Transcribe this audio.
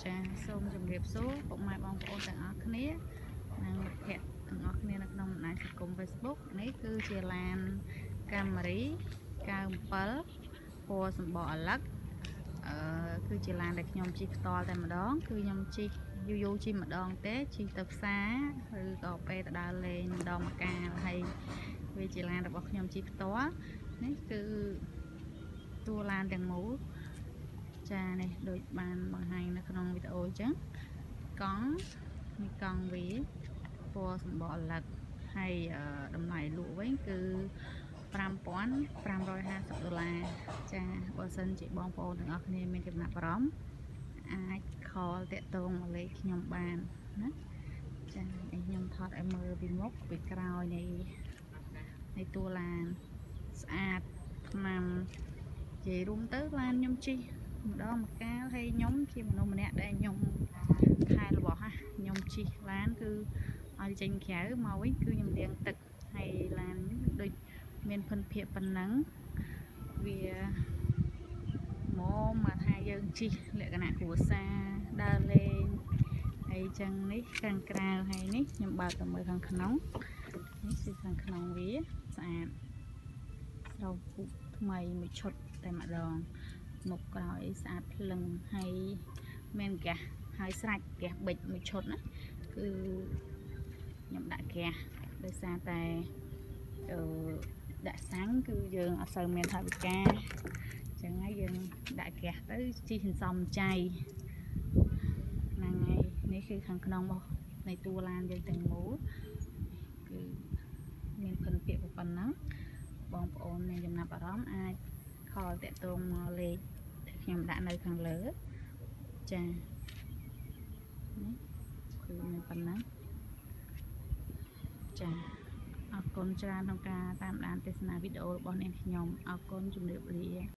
ចាសូមជម្រាបសួរពុកម៉ែបងប្អូនទាំងអស់គ្នានិងមិត្តភ័ក្តិទាំងអស់គ្នានៅក្នុងបណ្ដាញសង្គម Facebook នេះគឺជាឡាន Camry 97 ពណ៌សម្បកអាឡឹកគឺជាឡានដែលខ្ញុំជិះផ្ទាល់តែម្ដងគឺខ្ញុំជិះយូរជិះម្ដងទេជិះទៅផ្សារឬក៏ពេលទៅដើរលេងម្ដងម្កាលហើយវាជាឡានរបស់ខ្ញុំជិះផ្ទាល់នេះគឺតួឡានទាំងមូលចានេះដូចបានបង្ហាញនៅក្នុងវីដេអូអញ្ចឹងកង់នេះកង់វាពណ៌សម្បកអាឡឹកហើយតម្លៃលក់វិញគឺ$5,550ចាបើសិនជាបងប្អូនទាំងអស់គ្នាមានចំណាប់អារម្មណ៍អាចខលតាក់ទងមកលេខខ្ញុំបានណាចានេះខ្ញុំថតឲ្យមើលពីមុខពីក្រោយនៃតួឡានស្អាតថ្នាំនិយាយរួមទៅឡានខ្ញុំជិះម្ដងម្កាលហើយខ្ញុំជាមនុស្សម្នាក់ដែលខ្ញុំខែរបស់ខ្ញុំជិះឡានគឺឲ្យចេញក្រៅមកវិញគឺខ្ញុំលាងទឹកហើយឡានដូចមានភិនភាពប៉ុណ្ណឹងវាមកថាយើងជិះលក្ខណៈគ្រួសារដើរលេងហើយចឹងនេះខាងក្រៅហើយនេះខ្ញុំបើកទៅមើលខាងក្នុងនេះគឺខាងក្នុងវាស្អាតស្រោបពូកថ្មីមួយឈុតតែម្ដងមុខក្រោយស្អាតភ្លឹងហើយមានហ្គាសហើយស្រេចហ្គាសប៊ិចមួយឈុតណាគឺខ្ញុំដាក់ហ្គាសដោយសារតែដាក់សាំងគឺយើងអត់សូវមានថវិកាអញ្ចឹងហើយយើងដាក់ហ្គាសទៅជីសន្សំចៃហ្នឹងហើយនេះគឺខាងក្នុងរបស់នៃតួឡានយើងទាំងមូលគឺមានភិនភាពប៉ុណ្ណឹងបងប្អូនមានចំណាប់អារម្មណ៍អាចខលតាក់ទងមកលេខដែលខ្ញុំដាក់នៅខាងលើចានេះគឺមានប៉ុណ្ណឹងចាអរគុណច្រើនក្នុងការតាមដានទស្សនាវីដេអូរបស់នាងខ្ញុំអរគុណជំរាបលា